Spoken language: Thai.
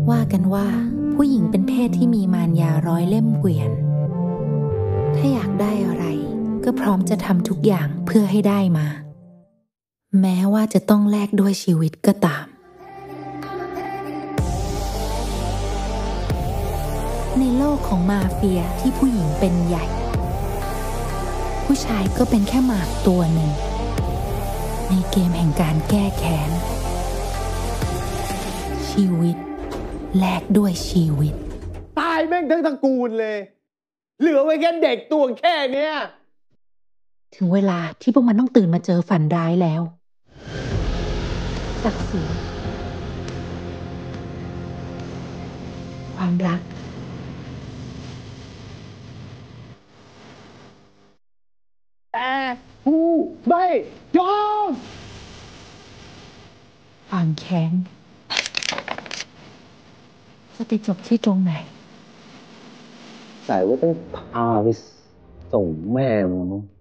ว่ากันว่าผู้หญิงเป็นเพศที่มีมารยาร้อยเล่มเกวียนถ้าอยากได้อะไรก็พร้อมจะทำทุกอย่างเพื่อให้ได้มาแม้ว่าจะต้องแลกด้วยชีวิตก็ตามในโลกของมาเฟียที่ผู้หญิงเป็นใหญ่ผู้ชายก็เป็นแค่หมากตัวหนึ่งในเกมแห่งการแก้แค้นชีวิตแลกด้วยชีวิตตายแม่งทั้งตระกูลเลยเหลือไว้แค่เด็กตัวแค่เนี้ยถึงเวลาที่พวกมันต้องตื่นมาเจอฝันร้ายแล้วศักดิ์ศรีความรักแต่ผู้ไม่ยอมความแค้นจะไปจบที่ตรงไหนใส่ว่าต้องพาไปส่งแม่มึง